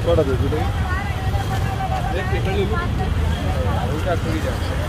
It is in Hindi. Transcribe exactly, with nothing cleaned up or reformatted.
कौड़ा दे दो। देख निकल लो। उनका थोड़ी जा।